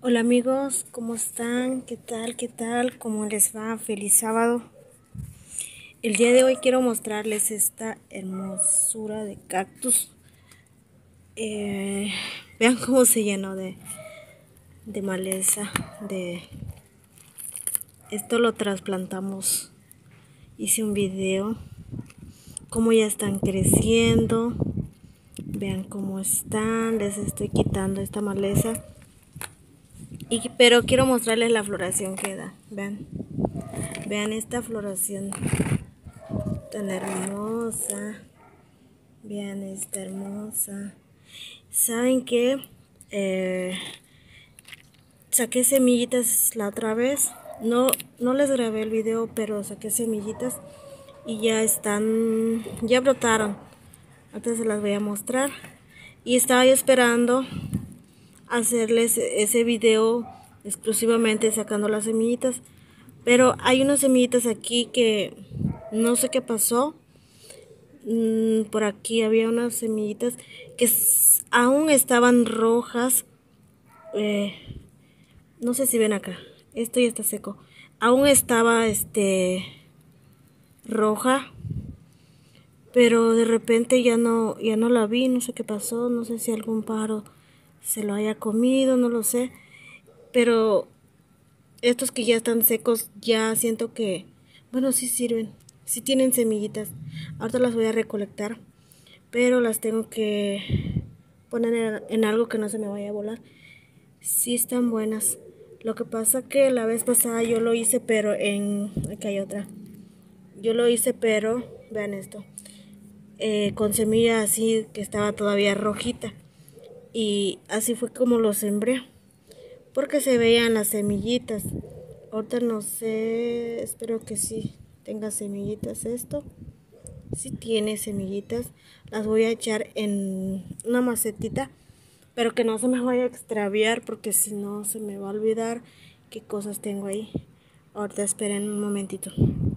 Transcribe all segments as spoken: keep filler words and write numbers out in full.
Hola amigos, ¿cómo están? ¿Qué tal? ¿Qué tal? ¿Cómo les va? Feliz sábado. El día de hoy quiero mostrarles esta hermosura de cactus. Eh, vean cómo se llenó de, de maleza. De esto lo trasplantamos. Hice un video. Cómo ya están creciendo. Vean cómo están. Les estoy quitando esta maleza. Y, pero quiero mostrarles la floración que da. Vean. Vean esta floración tan hermosa. Vean esta hermosa. ¿Saben qué? Eh, saqué semillitas la otra vez. No, no les grabé el video, pero saqué semillitas y ya están, ya brotaron. Ahorita se las voy a mostrar. Y estaba yo esperando hacerles ese video exclusivamente sacando las semillitas. Pero hay unas semillitas aquí que no sé qué pasó. Mm, por aquí había unas semillitas que aún estaban rojas. Eh, no sé si ven acá. Esto ya está seco. Aún estaba este roja. Pero de repente ya no, ya no la vi. No sé qué pasó. No sé si algún pájaro se lo haya comido. No lo sé. Pero estos que ya están secos, ya siento que, bueno, sí sirven. Sí tienen semillitas. Ahorita las voy a recolectar. Pero las tengo que poner en algo que no se me vaya a volar. Sí están buenas. Lo que pasa que la vez pasada yo lo hice, pero en... Aquí hay otra. Yo lo hice, pero... Vean esto. Eh, con semilla así que estaba todavía rojita. Y así fue como lo sembré. Porque se veían las semillitas. Ahorita no sé. Espero que sí tenga semillitas esto. Si tiene semillitas, las voy a echar en una macetita, pero que no se me vaya a extraviar porque si no se me va a olvidar qué cosas tengo ahí. Ahorita esperen un momentito.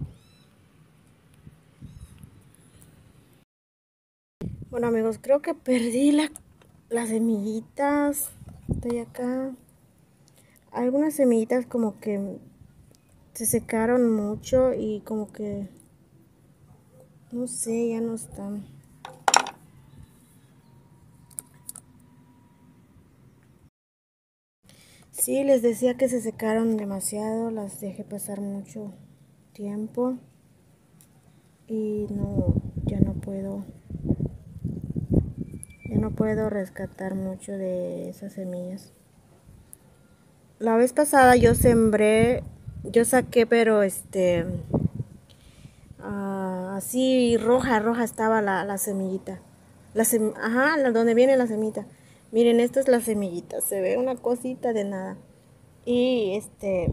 Bueno amigos, creo que perdí la, las semillitas. Estoy acá. Algunas semillitas como que se secaron mucho y como que no sé, ya no están. Sí, les decía que se secaron demasiado, las dejé pasar mucho tiempo y no, ya no puedo, ya no puedo rescatar mucho de esas semillas. La vez pasada yo sembré, yo saqué, pero este, uh, así roja, roja estaba la, la semillita. La sem Ajá, la, donde viene la semillita. Miren, esta es la semillita, se ve una cosita de nada. Y este...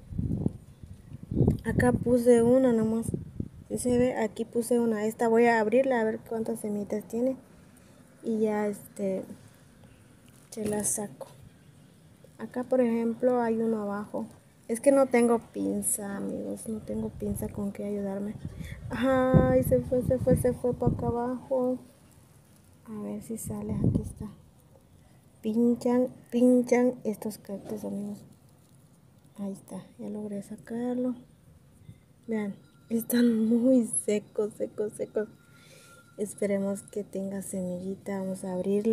Acá puse una nomás. Si se ve, aquí puse una. Esta voy a abrirla a ver cuántas semillitas tiene. Y ya este se las saco. Acá por ejemplo hay uno abajo. Es que no tengo pinza, amigos. No tengo pinza con que ayudarme. Ay, se fue, se fue, se fue para acá abajo. A ver si sale. Aquí está. Pinchan, pinchan estos cactus, amigos. Ahí está. Ya logré sacarlo. Vean. Están muy secos, secos, secos. Esperemos que tenga semillita. Vamos a abrirlo.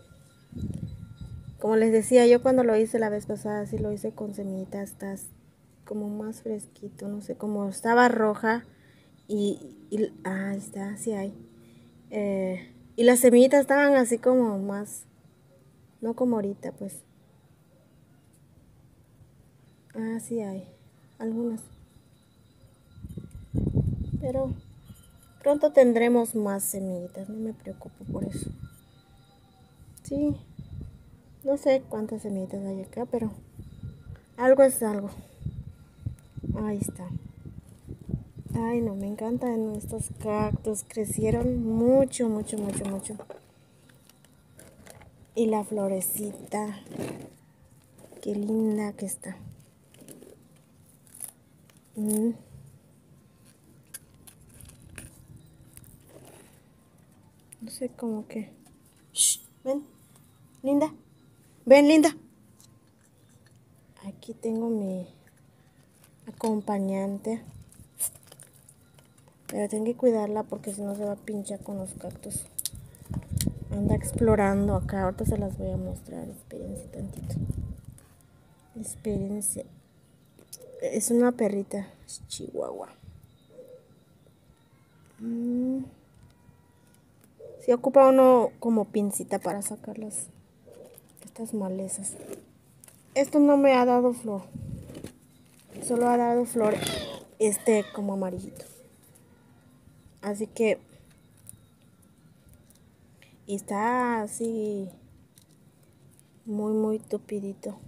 Como les decía, yo cuando lo hice la vez pasada, sí lo hice con semillita. Está como más fresquito. No sé, como estaba roja. Y, y ah, ahí está, sí hay. Eh, y las semillitas estaban así como más. No como ahorita, pues. Ah, sí hay. Algunas. Pero pronto tendremos más semillitas. No me preocupo por eso. Sí. No sé cuántas semillitas hay acá, pero algo es algo. Ahí está. Ay, no, me encantan estos cactus. Crecieron mucho, mucho, mucho, mucho. Y la florecita. Qué linda que está. Mm. No sé cómo que... Shh, ven, linda. Ven, linda. Aquí tengo mi acompañante. Pero tengo que cuidarla porque si no se va a pinchar con los cactus. Anda explorando acá. Ahorita se las voy a mostrar. Espérense tantito. Espérense. Es una perrita. Es chihuahua. Mm. Si ocupa uno como pincita para sacarlas. Estas malezas. Esto no me ha dado flor. Solo ha dado flor este como amarillito. Así que está así muy muy tupidito.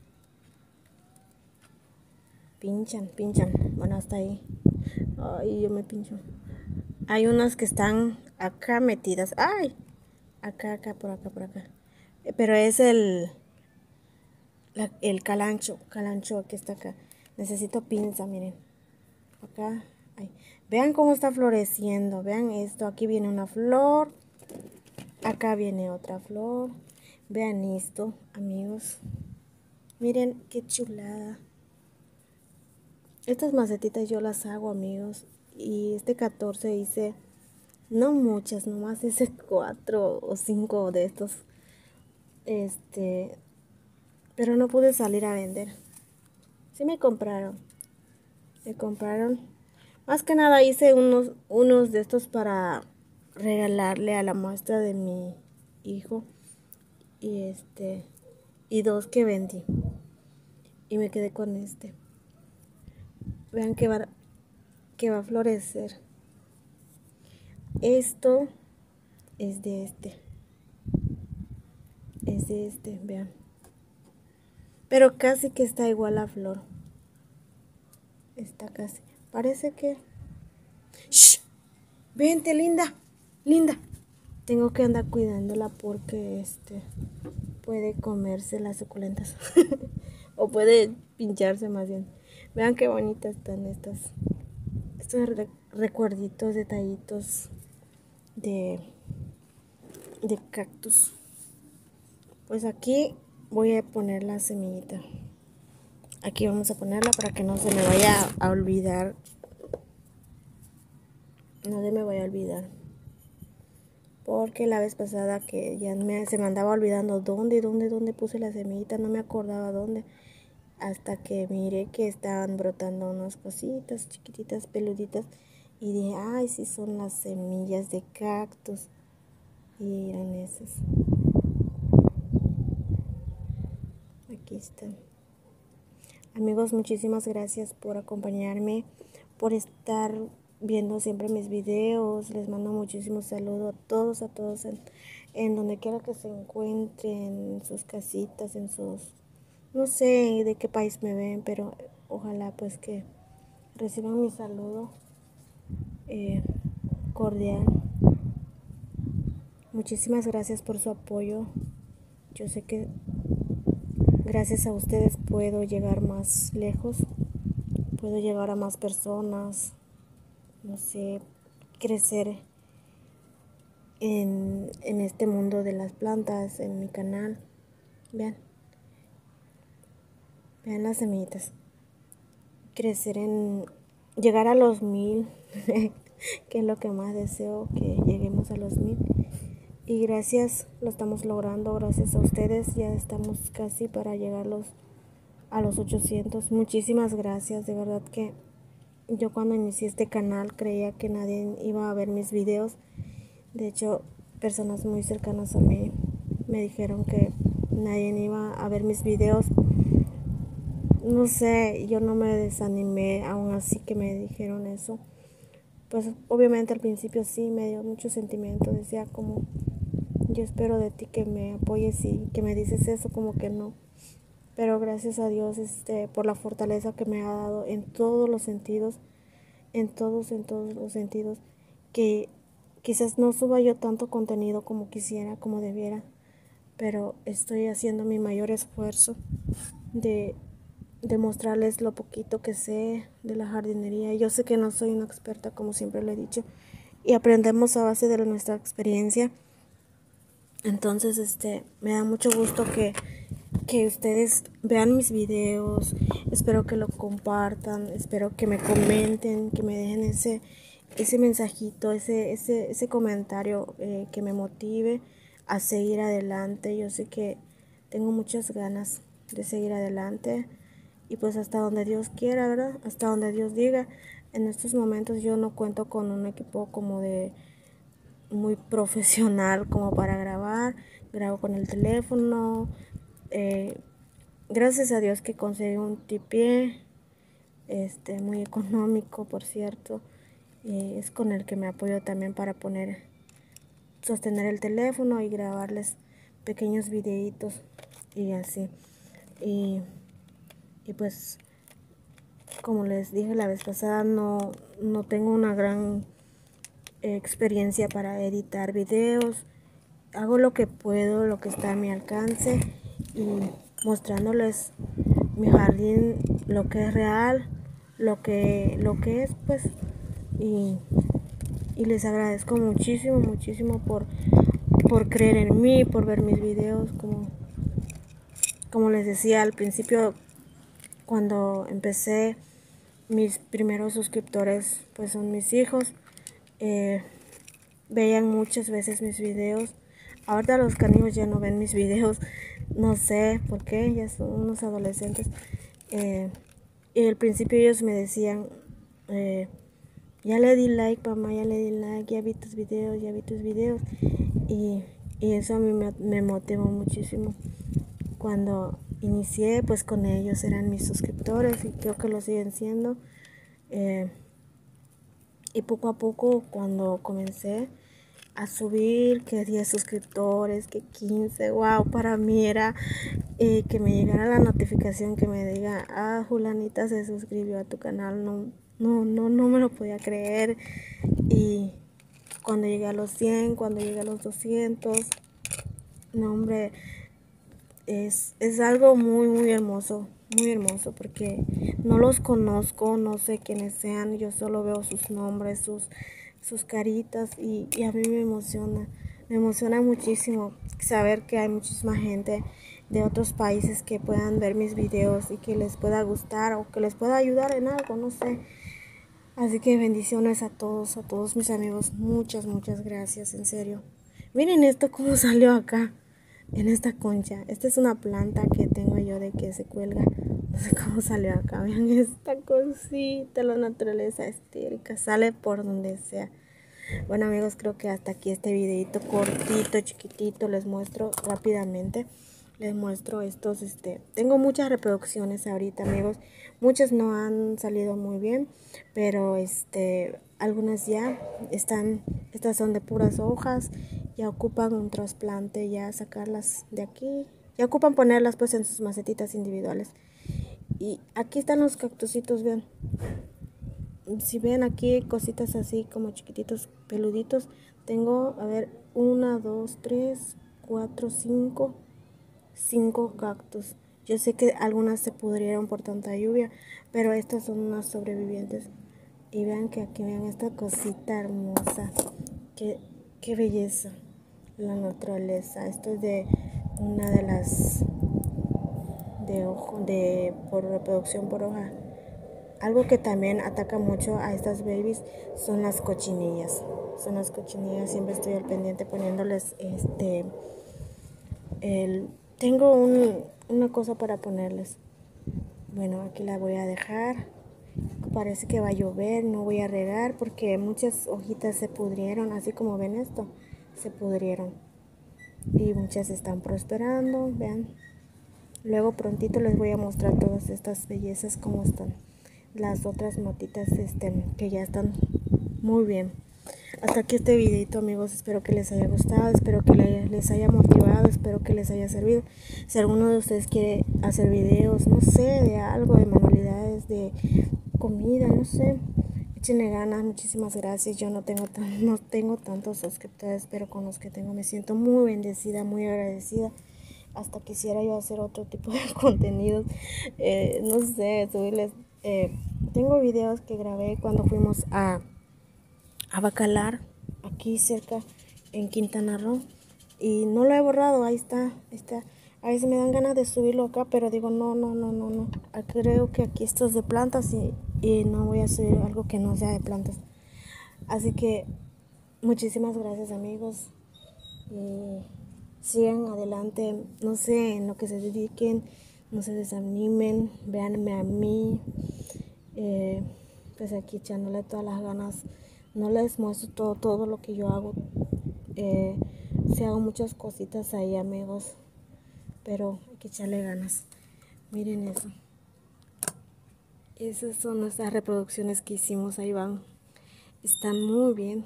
Pinchan, pinchan. Bueno, hasta ahí. Ay, yo me pincho. Hay unas que están acá metidas. Ay, acá, acá, por acá, por acá. Pero es el la, el calancho, calancho que está acá. Necesito pinza, miren. Acá, ay. Vean cómo está floreciendo. Vean esto. Aquí viene una flor. Acá viene otra flor. Vean esto, amigos. Miren qué chulada. Estas macetitas yo las hago, amigos. Y este catorce hice, no muchas, nomás hice cuatro o cinco de estos. Este, pero no pude salir a vender. Sí me compraron. Me compraron. Más que nada hice unos, unos de estos para regalarle a la muestra de mi hijo. Y este, y dos que vendí. Y me quedé con este. Vean que va, que va a florecer. Esto es de este. Es de este, vean. Pero casi que está igual a flor. Está casi. Parece que... ¡Shh! Vente, linda. Linda. Tengo que andar cuidándola porque este puede comerse las suculentas. O puede pincharse más bien. Vean qué bonitas están estas. Estos re recuerditos, detallitos de, de cactus. Pues aquí voy a poner la semillita. Aquí vamos a ponerla para que no se me vaya a olvidar. No se me vaya a olvidar. Porque la vez pasada que ya me, se me andaba olvidando dónde, dónde, dónde puse la semillita. No me acordaba dónde. Hasta que miré que estaban brotando unas cositas chiquititas, peluditas. Y dije, ay, sí son las semillas de cactus. Y eran esas. Aquí están. Amigos, muchísimas gracias por acompañarme, por estar viendo siempre mis videos. Les mando muchísimos saludos a todos, a todos en, en donde quiera que se encuentren, en sus casitas, en sus... No sé de qué país me ven, pero ojalá pues que reciban mi saludo eh, cordial. Muchísimas gracias por su apoyo. Yo sé que gracias a ustedes puedo llegar más lejos, puedo llegar a más personas, no sé, crecer en, en este mundo de las plantas, en mi canal. Vean, vean las semillitas. Crecer en, llegar a los mil, que es lo que más deseo, que lleguemos a los mil. Y gracias, lo estamos logrando, gracias a ustedes, ya estamos casi para llegar los, a los ochocientos. Muchísimas gracias, de verdad que yo cuando inicié este canal creía que nadie iba a ver mis videos. De hecho, personas muy cercanas a mí me dijeron que nadie iba a ver mis videos. No sé, yo no me desanimé, aún así que me dijeron eso. Pues obviamente al principio sí me dio mucho sentimiento, decía como... Yo espero de ti que me apoyes y que me dices eso, como que no. Pero gracias a Dios este, por la fortaleza que me ha dado en todos los sentidos, en todos, en todos los sentidos, que quizás no suba yo tanto contenido como quisiera, como debiera, pero estoy haciendo mi mayor esfuerzo de, de mostrarles lo poquito que sé de la jardinería. Yo sé que no soy una experta, como siempre lo he dicho, y aprendemos a base de nuestra experiencia. Entonces, este, me da mucho gusto que, que ustedes vean mis videos, espero que lo compartan, espero que me comenten, que me dejen ese, ese mensajito, ese, ese, ese comentario eh, que me motive a seguir adelante. Yo sé que tengo muchas ganas de seguir adelante y pues hasta donde Dios quiera, ¿verdad? Hasta donde Dios diga. En estos momentos yo no cuento con un equipo como de muy profesional como para grabar, grabo con el teléfono. Eh, gracias a Dios que conseguí un tipié este, muy económico, por cierto. Eh, es con el que me apoyo también para poner, sostener el teléfono y grabarles pequeños videitos y así. Y, y pues, como les dije la vez pasada, no, no tengo una gran eh, experiencia para editar videos. Hago lo que puedo, lo que está a mi alcance y mostrándoles mi jardín, lo que es real, lo que, lo que es, pues, y, y les agradezco muchísimo, muchísimo por, por creer en mí, por ver mis videos, como, como les decía al principio, cuando empecé, mis primeros suscriptores, pues son mis hijos, eh, veían muchas veces mis videos. Ahorita los canijos ya no ven mis videos, no sé por qué, ya son unos adolescentes. Eh, y al principio ellos me decían, eh, ya le di like, mamá, ya le di like, ya vi tus videos, ya vi tus videos. Y, y eso a mí me, me motivó muchísimo. Cuando inicié, pues con ellos eran mis suscriptores y creo que lo siguen siendo. Eh, y poco a poco, cuando comencé a subir, que diez suscriptores, que quince, wow, para mí era eh, que me llegara la notificación que me diga, ah, Julanita se suscribió a tu canal, no, no, no, no me lo podía creer. Y cuando llegué a los cien, cuando llegué a los doscientos, no, hombre, es, es algo muy, muy hermoso, muy hermoso, porque no los conozco, no sé quiénes sean, yo solo veo sus nombres, sus, sus caritas y, y a mí me emociona, me emociona muchísimo saber que hay muchísima gente de otros países que puedan ver mis videos y que les pueda gustar o que les pueda ayudar en algo, no sé. Así que bendiciones a todos, a todos mis amigos, muchas, muchas gracias, en serio. Miren esto cómo salió acá, en esta concha. Esta es una planta que tengo yo de que se cuelga. No sé cómo salió acá. Vean esta cosita, la naturaleza estérica. Sale por donde sea. Bueno amigos, creo que hasta aquí este videito cortito, chiquitito. Les muestro rápidamente. Les muestro estos, este, tengo muchas reproducciones ahorita amigos. Muchas no han salido muy bien, pero este, algunas ya están, estas son de puras hojas. Ya ocupan un trasplante, ya sacarlas de aquí. Ya ocupan ponerlas pues en sus macetitas individuales. Y aquí están los cactusitos, vean. Si ven aquí cositas así como chiquititos, peluditos. Tengo, a ver, una, dos, tres, cuatro, cinco, cinco cactus. Yo sé que algunas se pudrieron por tanta lluvia, pero estas son unas sobrevivientes. Y vean que aquí vean esta cosita hermosa. Qué, qué belleza. La naturaleza. Esto es de una de las de ojo, de por reproducción por hoja. Algo que también ataca mucho a estas babies son las cochinillas. Son las cochinillas, siempre estoy al pendiente poniéndoles este el tengo un, una cosa para ponerles. Bueno, aquí la voy a dejar. Parece que va a llover, no voy a regar porque muchas hojitas se pudrieron, así como ven esto, se pudrieron. Y muchas están prosperando, vean. Luego prontito les voy a mostrar todas estas bellezas como están. Las otras matitas este, que ya están muy bien. Hasta aquí este videito amigos, espero que les haya gustado, espero que les haya motivado, espero que les haya servido. Si alguno de ustedes quiere hacer videos, no sé, de algo, de manualidades, de comida, no sé, échenle ganas, muchísimas gracias. Yo no tengo, tan, no tengo tantos suscriptores, pero con los que tengo me siento muy bendecida, muy agradecida. Hasta quisiera yo hacer otro tipo de contenidos, eh, no sé, subirles. Eh, tengo videos que grabé cuando fuimos a, a Bacalar, aquí cerca en Quintana Roo, y no lo he borrado, ahí está, está. A veces me dan ganas de subirlo acá, pero digo, no, no, no, no, no. Ah, creo que aquí esto es de plantas y, y no voy a hacer algo que no sea de plantas. Así que muchísimas gracias, amigos. Y sigan adelante, no sé, en lo que se dediquen, no se desanimen, véanme a mí. Eh, pues aquí echándole todas las ganas. No les muestro todo, todo lo que yo hago. Eh, sí hago muchas cositas ahí, amigos, pero hay que echarle ganas. Miren eso. Esas son nuestras reproducciones que hicimos, ahí van. Están muy bien.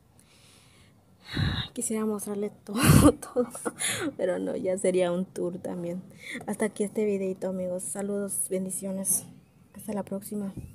Quisiera mostrarle todo, todo, pero no, ya sería un tour también. Hasta aquí este videito, amigos. Saludos, bendiciones. Hasta la próxima.